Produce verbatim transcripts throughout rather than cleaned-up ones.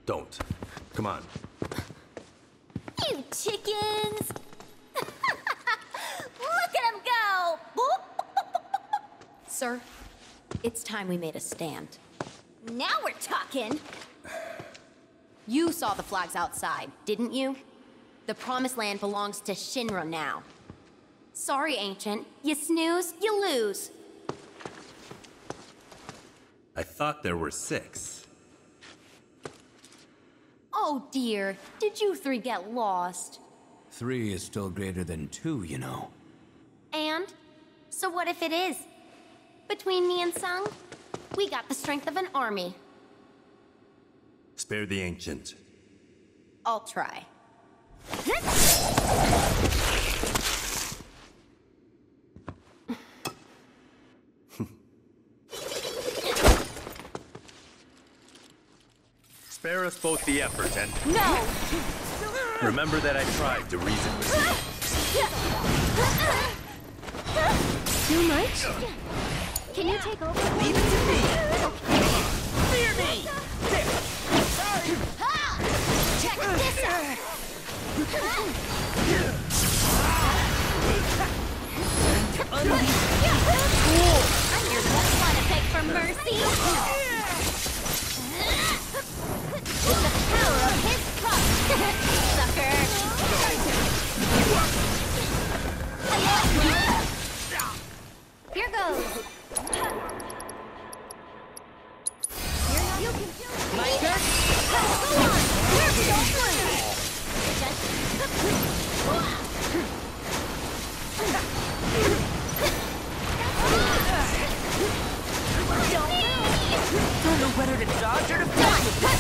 Don't. Come on. You chickens! Look at him go! Sir, it's time we made a stand. Now we're talking! You saw the flags outside, didn't you? The Promised Land belongs to Shinra now. Sorry, Ancient. You snooze, you lose. I thought there were six. Oh dear, did you three get lost? Three is still greater than two, you know. And? So what if it is? Between me and Tseng, we got the strength of an army. Spare the Ancient. I'll try. Spare us both the effort and... No! Remember that I tried to reason with you. Too much? Can you take over? Leave it to me! Fear me! There! Sorry! Check this out! You're just wanna beg for mercy? With the power of his cup! Sucker! Here goes! You can do it! My turn? Go on! We're going! Don't know whether to dodge or to fight!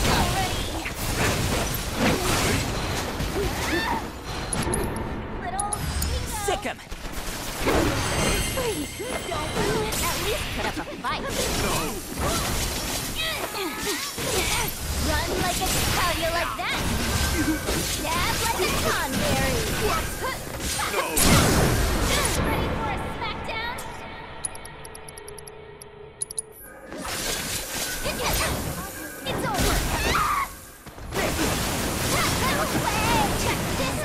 Little Sick him! Please, don't at least put up a fight. Run like a how you like that? Stab like a conberry. Ready for a smackdown? It's over. Check this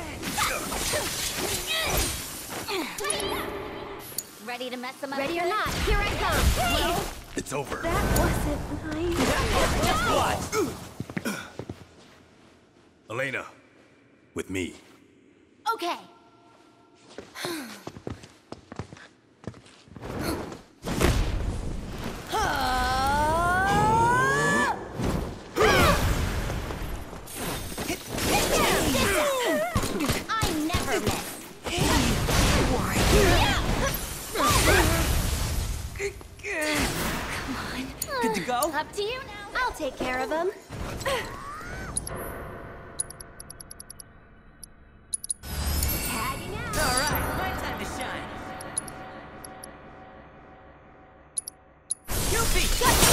out. Ready to mess them up? Ready or not, here I come! Hey! It's over. That wasn't nice. Just what? Elena, with me. Okay. I never miss. Good to go? Up to you now. I'll take care of him. Tagging out. Alright, my time to shine. You beat!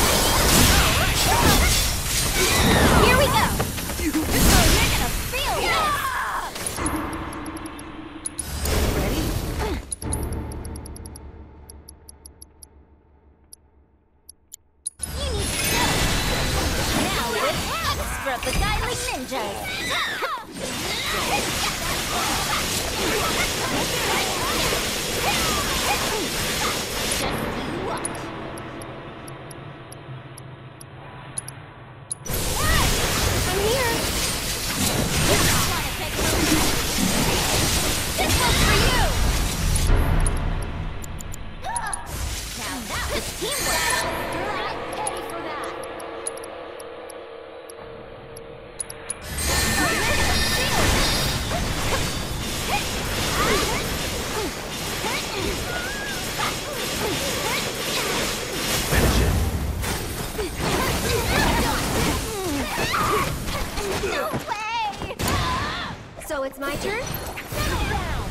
Here we go. Oh, you're gonna feel this. Ready? You need to go. Now with extra beguiling ninjas. Just you watch. I'm here. Wanna take some? This one's for you. Now that was teamwork. I'm ready for that. No way! So it's my turn? Settle down!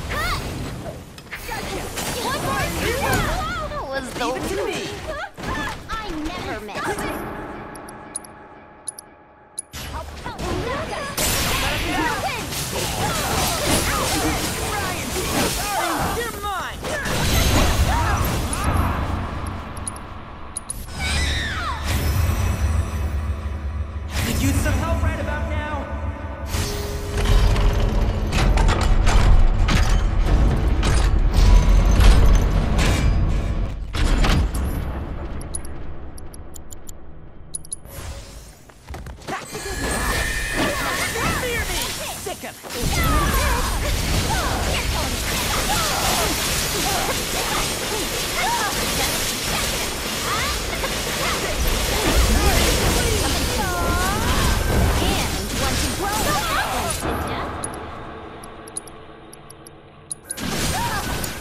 One more! That was the Leave it to me! I never miss. You're mine! Could use some help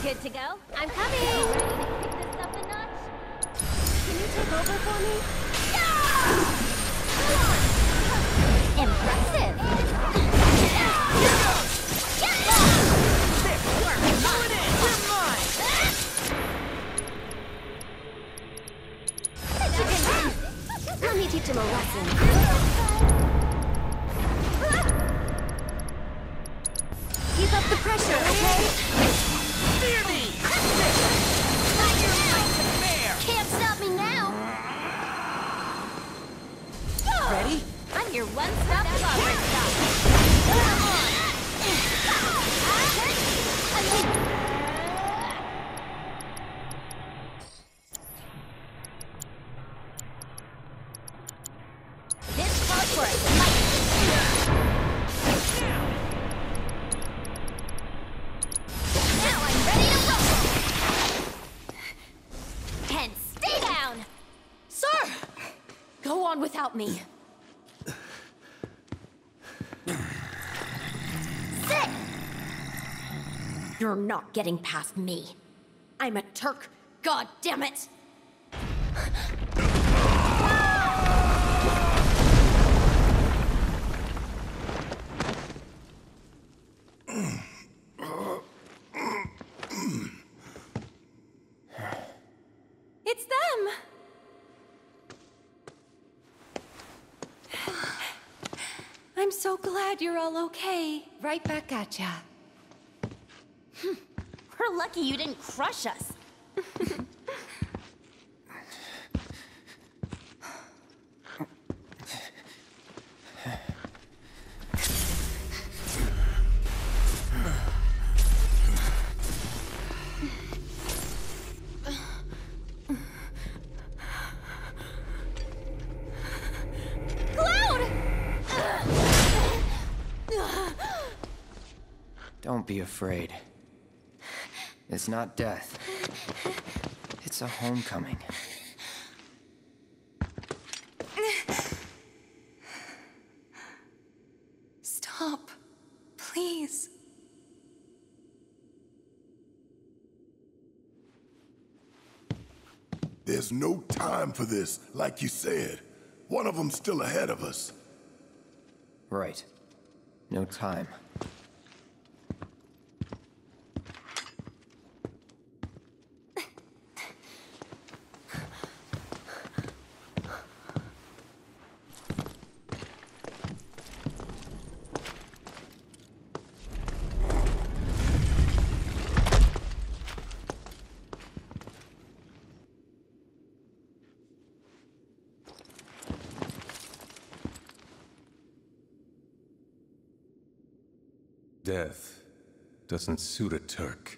Good to go? I'm coming! Ready to kick this up a notch? Can you take over for me? Yeah! Impressive! Let me teach him a lesson. Keep up the pressure, okay? Fear me! Can't stop me now! Ready? I'm your one-stop progress stop. This calls for a fight. Now I'm ready to rumble. And stay down. Sir! Go on without me. Sit. You're not getting past me. I'm a Turk. God damn it! It's them! I'm so glad you're all okay. Right back at ya. We're lucky you didn't crush us. Don't be afraid. It's not death. It's a homecoming. Stop. Please. There's no time for this, like you said. One of them's still ahead of us. Right. No time. Death doesn't suit a Turk.